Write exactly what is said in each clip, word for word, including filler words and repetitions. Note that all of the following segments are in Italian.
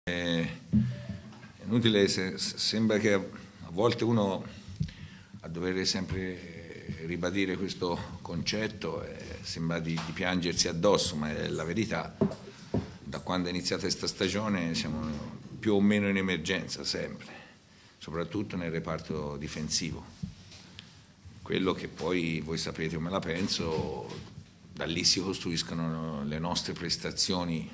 È inutile, se, sembra che a volte uno a dover sempre ribadire questo concetto eh, sembra di, di piangersi addosso, ma è la verità. Da quando è iniziata questa stagione siamo più o meno in emergenza sempre, soprattutto nel reparto difensivo. Quello che poi voi sapete come la penso, da lì si costruiscono le nostre prestazioni,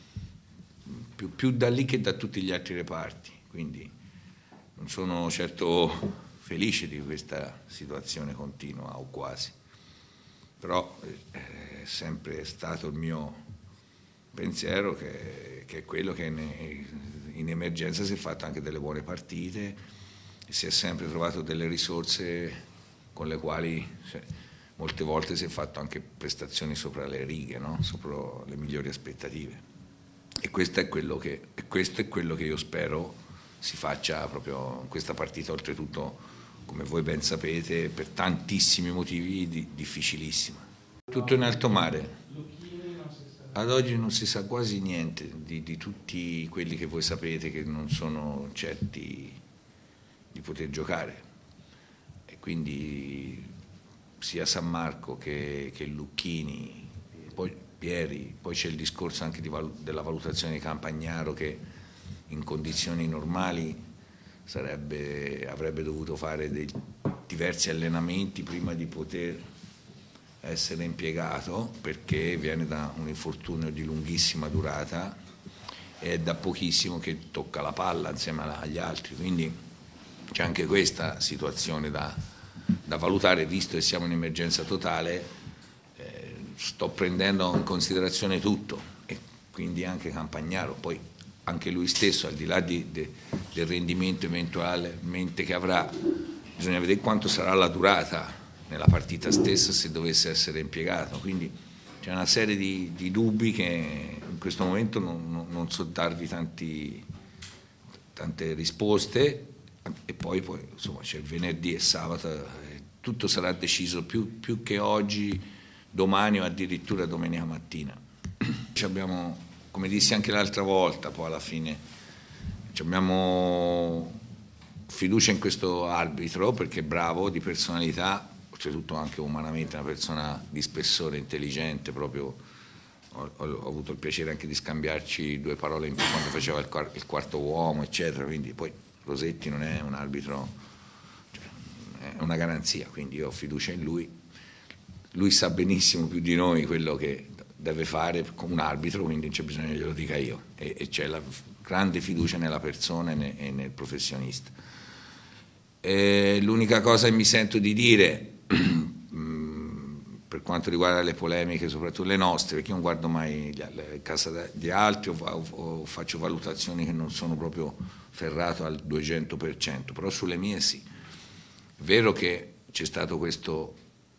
più, più da lì che da tutti gli altri reparti, quindi non sono certo felice di questa situazione continua o quasi, però è sempre stato il mio pensiero che, che è quello che in emergenza si è fatto anche delle buone partite e si è sempre trovato delle risorse con le quali cioè, molte volte si è fatto anche prestazioni sopra le righe, no? Sopra le migliori aspettative. E questo è quello che, questo è quello che io spero si faccia proprio in questa partita, oltretutto, come voi ben sapete, per tantissimi motivi di, difficilissima. Tutto in alto mare. Ad oggi non si sa quasi niente di, di tutti quelli che voi sapete che non sono certi di poter giocare. E quindi sia San Marco che, che Lucchini, poi Pieri, poi c'è il discorso anche di val- della valutazione di Campagnaro che in condizioni normali sarebbe, avrebbe dovuto fare dei diversi allenamenti prima di poter essere impiegato, perché viene da un infortunio di lunghissima durata e è da pochissimo che tocca la palla insieme agli altri, quindi c'è anche questa situazione da, da valutare, visto che siamo in emergenza totale. eh, sto prendendo in considerazione tutto e quindi anche Campagnaro, poi anche lui stesso, al di là di, de, del rendimento eventualmente che avrà, bisogna vedere quanto sarà la durata nella partita stessa se dovesse essere impiegato, quindi c'è una serie di, di dubbi che in questo momento non, non, non so darvi tanti, tante risposte, e poi, poi insomma c'è venerdì e sabato, e tutto sarà deciso più, più che oggi, domani o addirittura domenica mattina. Ci abbiamo, come dissi anche l'altra volta, poi alla fine ci abbiamo fiducia in questo arbitro perché è bravo, di personalità, oltretutto anche umanamente una persona di spessore, intelligente, proprio ho, ho avuto il piacere anche di scambiarci due parole in più quando faceva il, quart- il quarto uomo, eccetera, quindi poi Rosetti non è un arbitro, cioè, è una garanzia, quindi io ho fiducia in lui. Lui sa benissimo più di noi quello che deve fare come un arbitro, quindi non c'è bisogno che glielo dica io, e, e c'è la grande fiducia nella persona e nel, e nel professionista. E l'unica cosa che mi sento di dire per quanto riguarda le polemiche, soprattutto le nostre, perché io non guardo mai le case di altri o, o, o faccio valutazioni che non sono proprio ferrato al duecento per cento, però sulle mie sì. È vero che c'è stato questo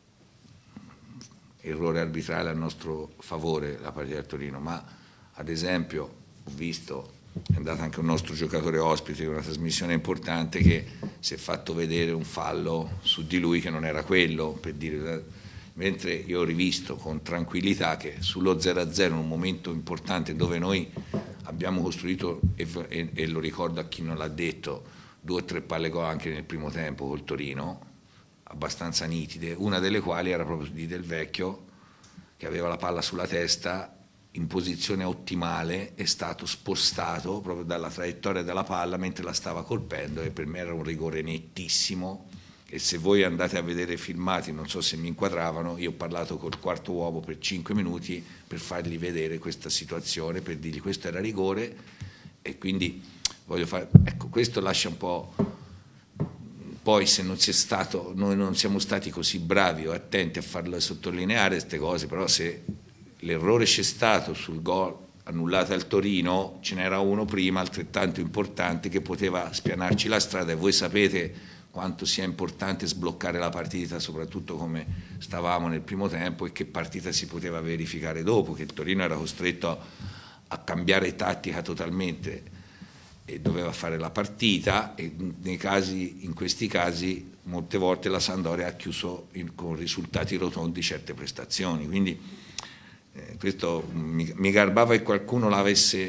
errore arbitrale a nostro favore la partita del Torino, ma ad esempio ho visto, è andato anche un nostro giocatore ospite in una trasmissione importante, che si è fatto vedere un fallo su di lui che non era quello, per dire, mentre io ho rivisto con tranquillità che sullo zero a zero, in un momento importante dove noi abbiamo costruito, e, e, e lo ricordo a chi non l'ha detto, due o tre palle gol anche nel primo tempo col Torino, abbastanza nitide, una delle quali era proprio di Del Vecchio, che aveva la palla sulla testa in posizione ottimale, è stato spostato proprio dalla traiettoria della palla mentre la stava colpendo, e per me era un rigore nettissimo. E se voi andate a vedere filmati, non so se mi inquadravano, io ho parlato col quarto uomo per cinque minuti per fargli vedere questa situazione, per dirgli questo era rigore, e quindi voglio fare, ecco, questo lascia un po'. Poi se non sia stato, noi non siamo stati così bravi o attenti a farlo sottolineare queste cose, però se l'errore c'è stato sul gol annullato al Torino, ce n'era uno prima altrettanto importante che poteva spianarci la strada, e voi sapete quanto sia importante sbloccare la partita, soprattutto come stavamo nel primo tempo, e che partita si poteva verificare dopo, che il Torino era costretto a cambiare tattica totalmente e doveva fare la partita, e nei casi, in questi casi molte volte la Sampdoria ha chiuso in, con risultati rotondi certe prestazioni, quindi eh, questo mi, mi garbava che qualcuno l'avesse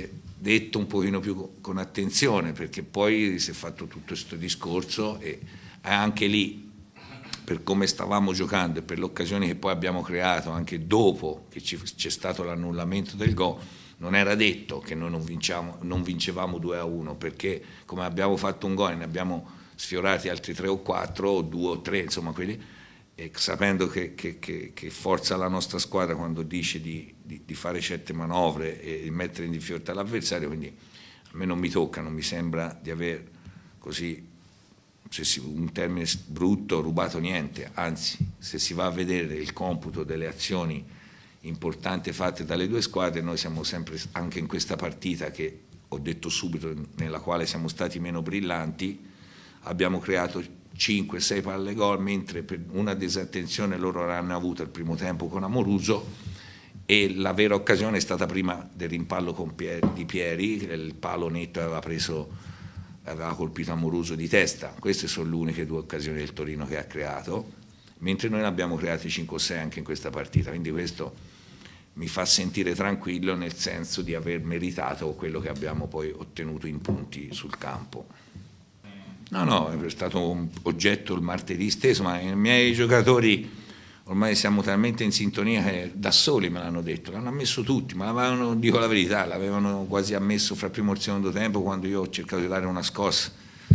detto un pochino più con attenzione, perché poi si è fatto tutto questo discorso e anche lì, per come stavamo giocando e per le occasioni che poi abbiamo creato anche dopo che c'è stato l'annullamento del gol, non era detto che noi non, vinciamo, non vincevamo due a uno, perché come abbiamo fatto un gol e ne abbiamo sfiorati altri tre o quattro o due o tre, insomma quelli, e sapendo che, che, che, che forza la nostra squadra quando dice di, di, di fare certe manovre e di mettere in difficoltà l'avversario, quindi a me non mi tocca, non mi sembra di aver così, se si, un termine brutto, rubato niente, anzi se si va a vedere il computo delle azioni importanti fatte dalle due squadre, noi siamo sempre, anche in questa partita che ho detto subito, nella quale siamo stati meno brillanti, abbiamo creato cinque sei palle gol, mentre per una disattenzione loro l'hanno avuta il primo tempo con Amoruso e la vera occasione è stata prima del rimpallo con Pieri, di Pieri, il palo netto aveva preso aveva colpito Amoruso di testa. Queste sono le uniche due occasioni del Torino che ha creato, mentre noi ne abbiamo creati cinque o sei anche in questa partita, quindi questo mi fa sentire tranquillo nel senso di aver meritato quello che abbiamo poi ottenuto in punti sul campo. No, no, è stato un oggetto il martedì stesso, ma i miei giocatori ormai siamo talmente in sintonia che da soli me l'hanno detto, l'hanno ammesso tutti, ma l'avevano, dico la verità, l'avevano quasi ammesso fra il primo e il secondo tempo quando io ho cercato di dare una scossa.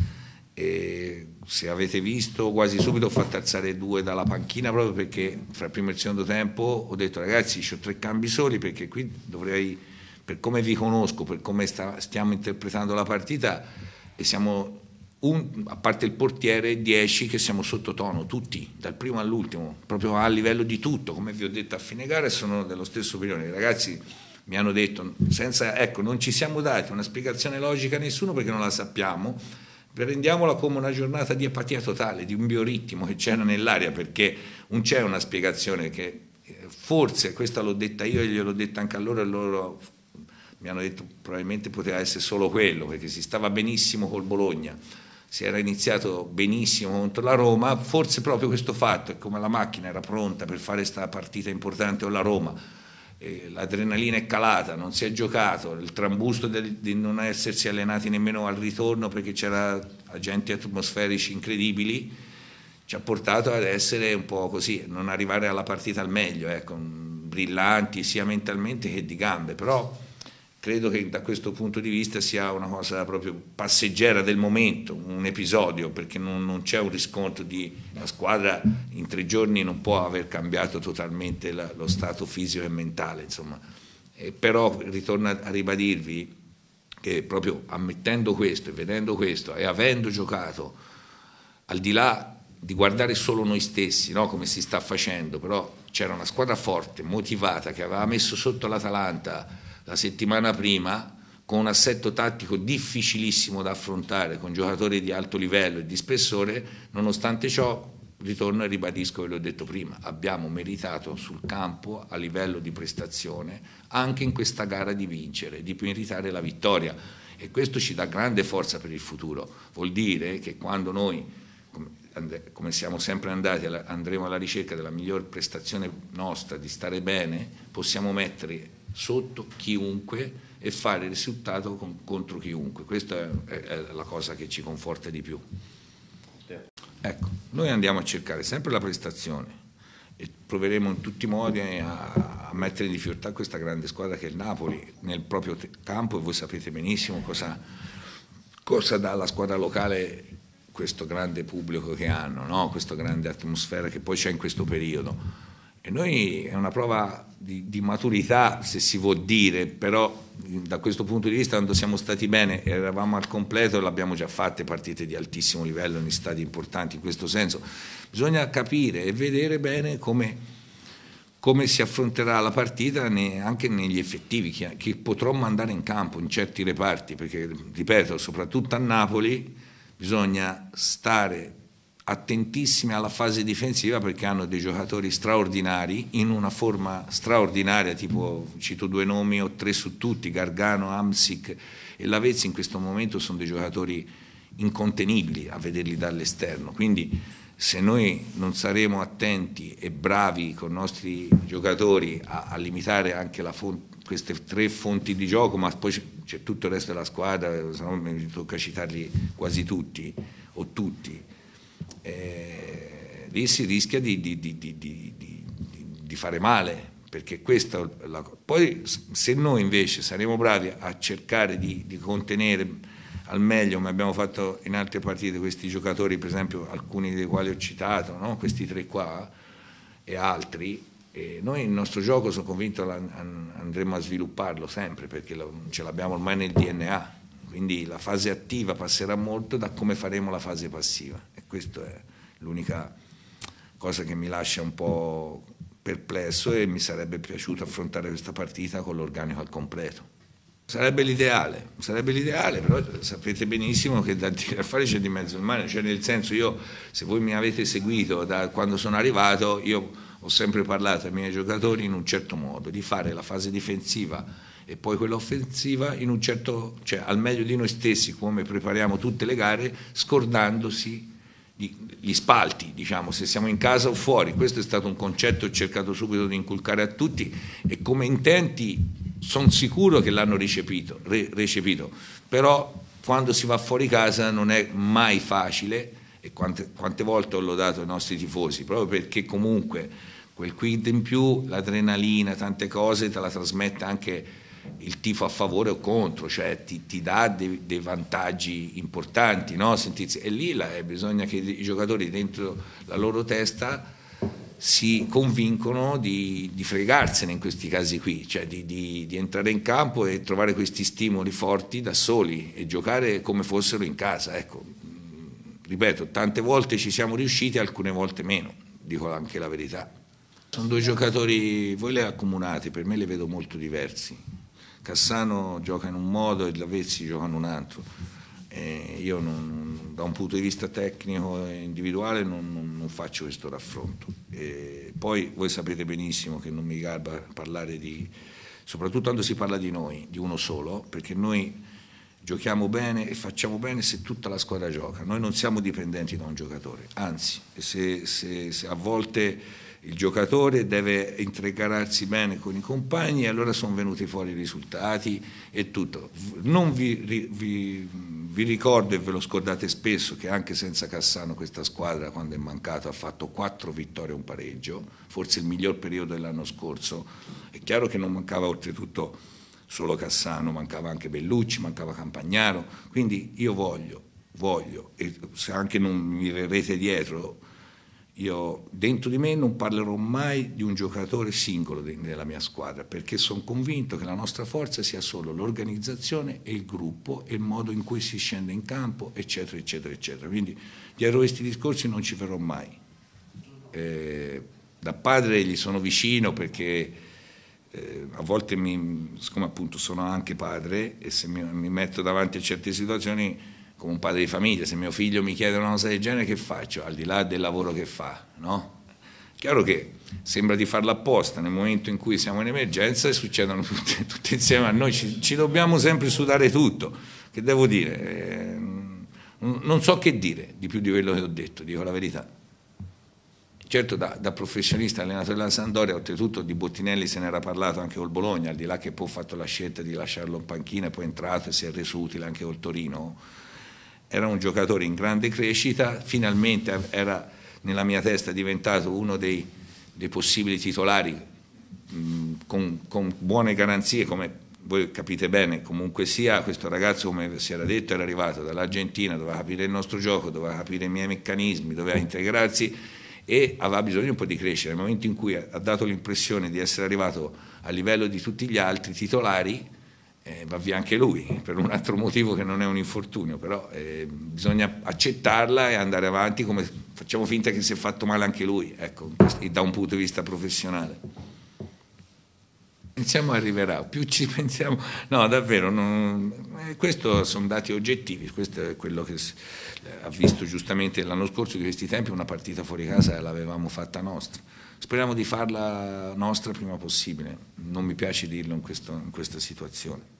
E se avete visto, quasi subito ho fatto alzare due dalla panchina proprio perché fra il primo e il secondo tempo ho detto ragazzi ho tre cambi soli perché qui dovrei, per come vi conosco, per come sta, stiamo interpretando la partita e siamo... Un, a parte il portiere, dieci che siamo sottotono, tutti, dal primo all'ultimo, proprio a livello di tutto, come vi ho detto a fine gara, sono dello stesso opinione. I ragazzi mi hanno detto, senza, ecco, non ci siamo dati una spiegazione logica a nessuno perché non la sappiamo, prendiamola come una giornata di apatia totale, di un bioritmo che c'era nell'aria, perché non c'è una spiegazione che, forse, questa l'ho detta io e gliel'ho detta anche a loro e loro mi hanno detto probabilmente poteva essere solo quello, perché si stava benissimo col Bologna, si era iniziato benissimo contro la Roma, forse proprio questo fatto, è come la macchina era pronta per fare questa partita importante con la Roma, eh, l'adrenalina è calata, non si è giocato, il trambusto del, di non essersi allenati nemmeno al ritorno perché c'era agenti atmosferici incredibili, ci ha portato ad essere un po' così, non arrivare alla partita al meglio, ecco, brillanti sia mentalmente che di gambe, però credo che da questo punto di vista sia una cosa proprio passeggera del momento, un episodio, perché non, non c'è un riscontro di la squadra in tre giorni non può aver cambiato totalmente la, lo stato fisico e mentale, insomma. E però ritorno a ribadirvi che proprio ammettendo questo e vedendo questo e avendo giocato, al di là di guardare solo noi stessi, no? Come si sta facendo, però c'era una squadra forte, motivata, che aveva messo sotto l'Atalanta la settimana prima, con un assetto tattico difficilissimo da affrontare, con giocatori di alto livello e di spessore, nonostante ciò, ritorno e ribadisco quello che ho detto prima, abbiamo meritato sul campo, a livello di prestazione, anche in questa gara di vincere, di meritare la vittoria. E questo ci dà grande forza per il futuro. Vuol dire che quando noi, come siamo sempre andati, andremo alla ricerca della miglior prestazione nostra, di stare bene, possiamo mettere sotto chiunque e fare il risultato con, contro chiunque. Questa è, è la cosa che ci conforta di più. Ecco, noi andiamo a cercare sempre la prestazione e proveremo in tutti i modi a, a mettere in difficoltà questa grande squadra che è il Napoli nel proprio campo, e voi sapete benissimo cosa, cosa dà alla squadra locale questo grande pubblico che hanno, no? Questa grande atmosfera che poi c'è in questo periodo. E noi è una prova di, di maturità, se si vuol dire, però da questo punto di vista quando siamo stati bene e eravamo al completo l'abbiamo già fatte partite di altissimo livello in stadi importanti in questo senso. Bisogna capire e vedere bene come, come si affronterà la partita ne, anche negli effettivi che, che potrò mandare in campo in certi reparti, perché ripeto, soprattutto a Napoli bisogna stare attentissimi alla fase difensiva perché hanno dei giocatori straordinari in una forma straordinaria, tipo cito due nomi o tre su tutti, Gargano, Hamsik e Lavezzi in questo momento sono dei giocatori incontenibili a vederli dall'esterno, quindi se noi non saremo attenti e bravi con i nostri giocatori a, a limitare anche la fonte, queste tre fonti di gioco, ma poi c'è tutto il resto della squadra, se no mi tocca citarli quasi tutti, o tutti. Eh, lì si rischia di, di, di, di, di, di, di fare male, perché questa la, poi se noi invece saremo bravi a cercare di, di contenere al meglio, come abbiamo fatto in altre partite, questi giocatori, per esempio alcuni dei quali ho citato, no? Questi tre qua e altri, e noi il nostro gioco sono convinto andremo a svilupparlo sempre, perché lo, ce l'abbiamo ormai nel D N A, quindi la fase attiva passerà molto da come faremo la fase passiva, e questa è l'unica cosa che mi lascia un po' perplesso, e mi sarebbe piaciuto affrontare questa partita con l'organico al completo. Sarebbe l'ideale, sarebbe l'ideale, però sapete benissimo che da tirare a fare c'è di mezzo il mare, cioè nel senso, io, se voi mi avete seguito da quando sono arrivato, io ho sempre parlato ai miei giocatori in un certo modo, di fare la fase difensiva e poi quella offensiva in un certo, cioè al meglio di noi stessi, come prepariamo tutte le gare, scordandosi gli spalti, diciamo, se siamo in casa o fuori. Questo è stato un concetto che ho cercato subito di inculcare a tutti, e come intenti sono sicuro che l'hanno recepito, re, recepito, però quando si va fuori casa non è mai facile, e quante, quante volte ho lodato i nostri tifosi, proprio perché comunque quel quid in più, l'adrenalina, tante cose te la trasmette anche il tifo a favore o contro, cioè ti, ti dà dei, dei vantaggi importanti, no? Sentirsi, e lì la, bisogna che i giocatori dentro la loro testa si convincono di, di fregarsene in questi casi qui, cioè di, di, di entrare in campo e trovare questi stimoli forti da soli e giocare come fossero in casa. Ecco, ripeto, tante volte ci siamo riusciti, alcune volte meno, dico anche la verità. Sono due giocatori, voi li accomunate, per me li vedo molto diversi. Cassano gioca in un modo e Lavezzi gioca in un altro. Eh, io non, da un punto di vista tecnico e individuale non, non, non faccio questo raffronto. Eh, poi voi sapete benissimo che non mi garba parlare di, soprattutto quando si parla di noi, di uno solo, perché noi giochiamo bene e facciamo bene se tutta la squadra gioca. Noi non siamo dipendenti da un giocatore, anzi, se, se, se a volte il giocatore deve intrigarsi bene con i compagni, e allora sono venuti fuori i risultati e tutto. Non vi, vi, vi ricordo, e ve lo scordate spesso, che anche senza Cassano questa squadra, quando è mancato, ha fatto quattro vittorie e un pareggio, forse il miglior periodo dell'anno scorso. È chiaro che non mancava oltretutto solo Cassano, mancava anche Bellucci, mancava Campagnaro, quindi io voglio, voglio, e se anche non mi verrete dietro, io dentro di me non parlerò mai di un giocatore singolo nella mia squadra, perché sono convinto che la nostra forza sia solo l'organizzazione e il gruppo e il modo in cui si scende in campo, eccetera, eccetera, eccetera. Quindi dietro questi discorsi non ci verrò mai. Eh, da padre gli sono vicino perché eh, a volte, mi, siccome appunto sono anche padre, e se mi, mi metto davanti a certe situazioni come un padre di famiglia, se mio figlio mi chiede una cosa del genere, che faccio? Al di là del lavoro che fa, no? Chiaro che sembra di farlo apposta, nel momento in cui siamo in emergenza e succedono tutte, tutte insieme a noi, ci, ci dobbiamo sempre sudare tutto. Che devo dire? Eh, non so che dire di più di quello che ho detto, dico la verità. Certo, da, da professionista allenatore della Sampdoria, oltretutto di Bottinelli se n'era parlato anche col Bologna, al di là che poi ho fatto la scelta di lasciarlo in panchina e poi è entrato e si è reso utile anche col Torino. Era un giocatore in grande crescita, finalmente era nella mia testa diventato uno dei, dei possibili titolari, mh, con, con buone garanzie, come voi capite bene. Comunque sia, questo ragazzo, come si era detto, era arrivato dall'Argentina, doveva capire il nostro gioco, doveva capire i miei meccanismi, doveva integrarsi e aveva bisogno un po' di crescere. Nel momento in cui ha dato l'impressione di essere arrivato a livello di tutti gli altri titolari, Eh, va via anche lui, per un altro motivo che non è un infortunio, però eh, bisogna accettarla e andare avanti, come facciamo finta che si è fatto male anche lui, ecco, da un punto di vista professionale. Pensiamo arriverà, più ci pensiamo, no davvero, non, eh, questo sono dati oggettivi, questo è quello che eh, ha visto giustamente l'anno scorso, di questi tempi una partita fuori casa l'avevamo fatta nostra. Speriamo di farla nostra prima possibile, non mi piace dirlo in, questo, in questa situazione.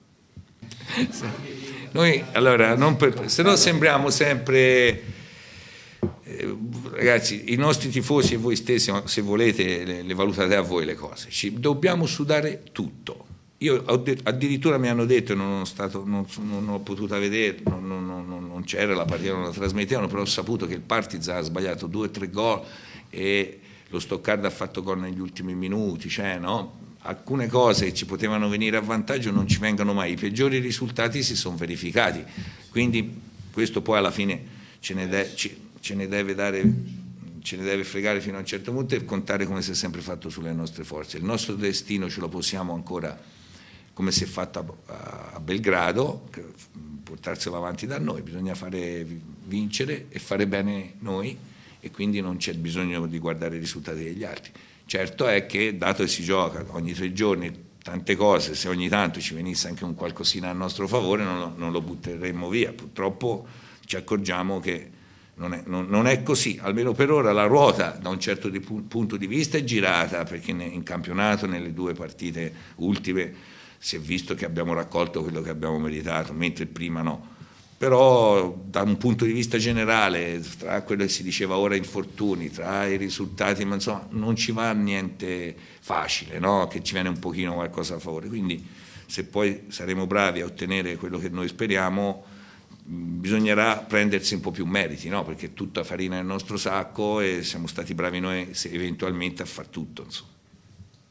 Noi, allora, non per, se no sembriamo sempre, eh, ragazzi, i nostri tifosi e voi stessi, se volete, le, le valutate a voi le cose, ci dobbiamo sudare tutto, io addirittura mi hanno detto, non, stato, non, non ho potuto vedere, non, non, non, non c'era la partita, non la trasmettevano, però ho saputo che il Partizan ha sbagliato due o tre gol e lo Stoccarda ha fatto gol negli ultimi minuti, cioè, no? Alcune cose che ci potevano venire a vantaggio non ci vengono mai, i peggiori risultati si sono verificati, quindi questo poi alla fine ce ne, de, ce, ce ne deve dare, ce ne deve fregare fino a un certo punto e contare come si è sempre fatto sulle nostre forze. Il nostro destino ce lo possiamo ancora, come si è fatto a, a Belgrado, portarselo avanti da noi, bisogna fare vincere e fare bene noi e quindi non c'è bisogno di guardare i risultati degli altri. Certo è che, dato che si gioca ogni tre giorni tante cose, se ogni tanto ci venisse anche un qualcosina a nostro favore non lo, non lo butteremmo via. Purtroppo ci accorgiamo che non è, non, non è così, almeno per ora la ruota da un certo di, punto di vista è girata, perché in campionato nelle due partite ultime si è visto che abbiamo raccolto quello che abbiamo meritato, mentre prima no. Però da un punto di vista generale, tra quello che si diceva ora infortuni, tra i risultati, ma insomma non ci va niente facile, no? Che ci viene un pochino qualcosa a favore, quindi se poi saremo bravi a ottenere quello che noi speriamo bisognerà prendersi un po' più meriti, no? Perché tutta farina nel nostro sacco e siamo stati bravi noi eventualmente a far tutto, insomma.